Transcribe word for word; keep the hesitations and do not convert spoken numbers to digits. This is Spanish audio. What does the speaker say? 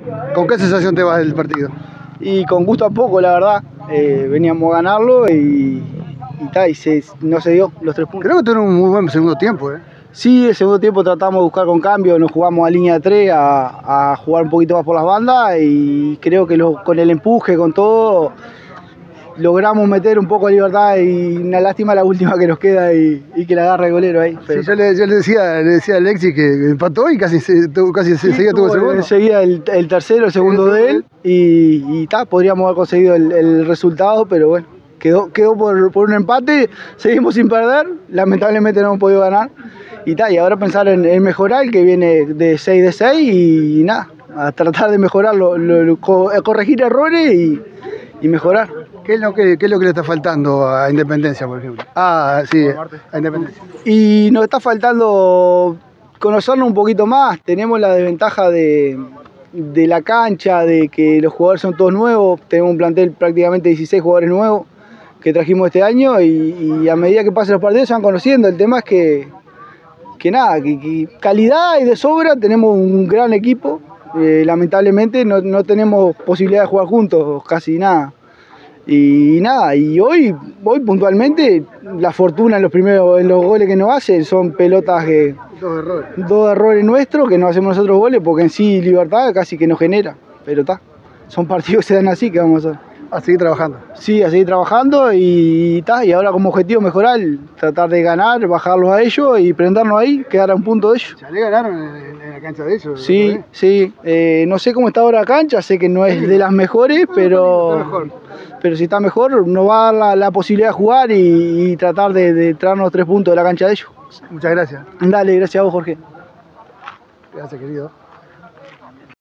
¿Con qué sensación te vas del partido? Y con gusto a poco, la verdad. Eh, veníamos a ganarlo y, y, ta, y se, no se dio los tres puntos. Creo que tuvieron un muy buen segundo tiempo, ¿eh? Sí, el segundo tiempo tratamos de buscar con cambio, nos jugamos a línea de tres a, a jugar un poquito más por las bandas y creo que lo, con el empuje, con todo, logramos meter un poco de libertad y una lástima la última que nos queda y, y que la agarra el golero ahí. Pero... Sí, yo, le, yo le, decía, le decía a Alexis que empató y casi, se, casi sí, seguía tuvo el segundo. Enseguida el, el tercero, el segundo sí, de él y, y ta, podríamos haber conseguido el, el resultado, pero bueno, quedó, quedó por, por un empate, seguimos sin perder, lamentablemente no hemos podido ganar y ta, y ahora pensar en, en mejorar, que viene de seis de seis y, y nada, a tratar de mejorar, lo, lo, lo, corregir errores y, y mejorar. ¿Qué es, lo que, ¿Qué es lo que le está faltando a Independencia, por ejemplo? Ah, sí, a Independencia. Y nos está faltando conocernos un poquito más. Tenemos la desventaja de, de la cancha, de que los jugadores son todos nuevos. Tenemos un plantel prácticamente dieciséis jugadores nuevos que trajimos este año y, y a medida que pasen los partidos se van conociendo. El tema es que, que nada, que, que calidad y de sobra, tenemos un gran equipo. Eh, lamentablemente no, no tenemos posibilidad de jugar juntos, casi nada. Y nada, y hoy, hoy puntualmente la fortuna en los primeros en los goles que nos hacen son pelotas que dos errores. Dos errores nuestros que no hacemos nosotros goles, porque en sí Libertad casi que nos genera, pero está. Son partidos que se dan así que vamos a a seguir trabajando. Sí, a seguir trabajando y ta, y ahora como objetivo mejorar, tratar de ganar, bajarlos a ellos y prendernos ahí, quedar a un punto de ellos. ¿Ya le ganaron en, en la cancha de ellos? Sí, ¿no? sí. Eh, no sé cómo está ahora la cancha, sé que no es de las mejores, no, pero, está mejor. pero si está mejor, nos va a dar la, la posibilidad de jugar y, y tratar de, de traernos los tres puntos de la cancha de ellos. Muchas gracias. Dale, gracias a vos, Jorge. Gracias, querido.